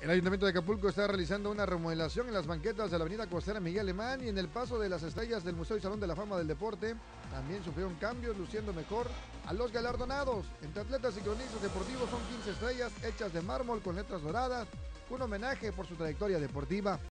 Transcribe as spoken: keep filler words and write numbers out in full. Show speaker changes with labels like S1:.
S1: El Ayuntamiento de Acapulco está realizando una remodelación en las banquetas de la avenida Costera Miguel Alemán y en el paso de las estrellas del Museo y Salón de la Fama del Deporte. También sufrieron cambios, luciendo mejor a los galardonados. Entre atletas y cronistas deportivos son quince estrellas hechas de mármol con letras doradas, un homenaje por su trayectoria deportiva.